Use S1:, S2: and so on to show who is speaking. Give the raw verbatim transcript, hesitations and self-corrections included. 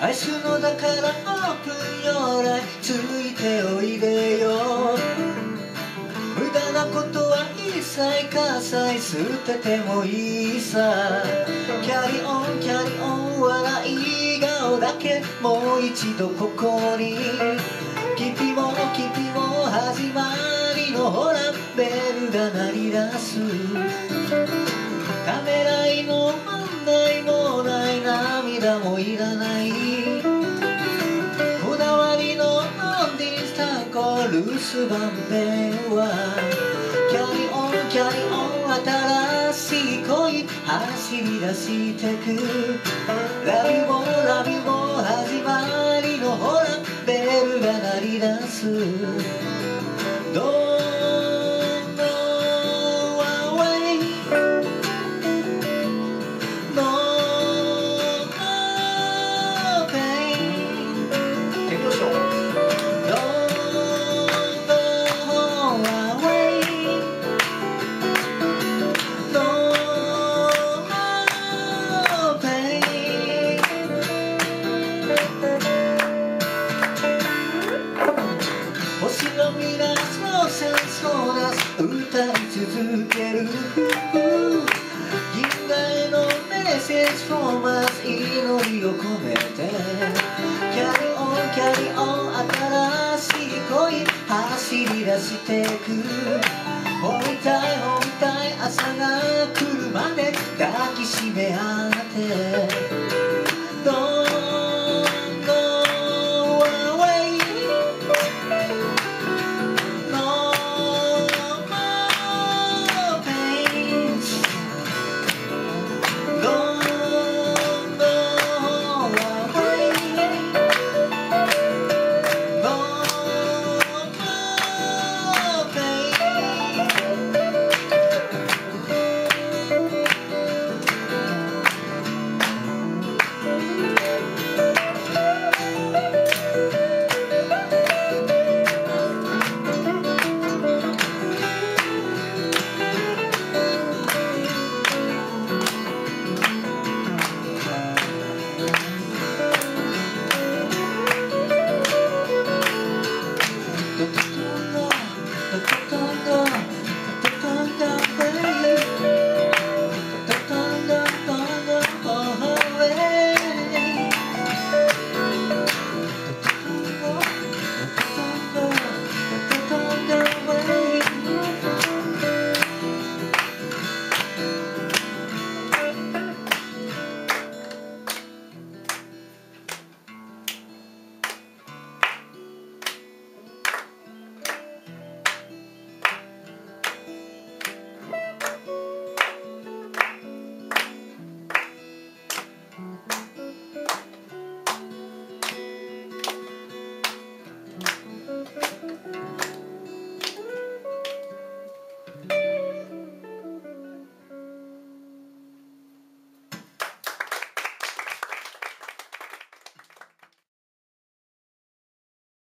S1: 愛すのだからオープンよ来ついておいでよ。無駄なことは一切喝采捨ててもいいさ。キャリオンキャリオン笑い顔だけもう一度ここに。キピもキピも始まりのほらベルが鳴り出す。ためらいの問題もない涙もいらない。こだわりのロンディンスタコルースバンペンはキャリオンキャリオン新しい恋走り出してく。ラビもラビも始まりのほらベルが鳴り出す。Don't go away No more pain テクノショー Don't go away No more pain 星のミラスのセンスを出す歌い続ける。銀河へのメッセージフォーマス祈りを込めてキャリオンキャリオン新しい恋走り出してく。褒めたい褒めたい朝が来るまで抱きしめ合う。